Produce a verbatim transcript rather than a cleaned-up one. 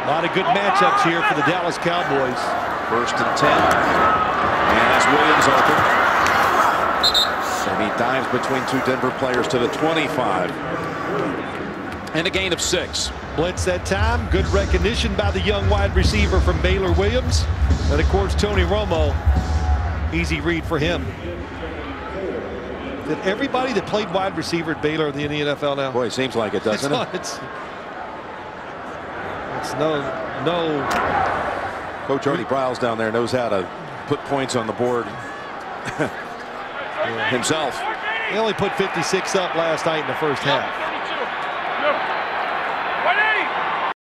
A lot of good matchups here for the Dallas Cowboys. First and ten. And that's Williams open. And he dives between two Denver players to the twenty-five. And a gain of six. Blitz that time. Good recognition by the young wide receiver from Baylor, Williams. And of course, Tony Romo. Easy read for him. Did everybody that played wide receiver at Baylor in the N F L now? Boy, it seems like it, doesn't it's, it? It's, it's no, no. Coach Ernie Briles down there knows how to put points on the board himself. He only put fifty-six up last night in the first half.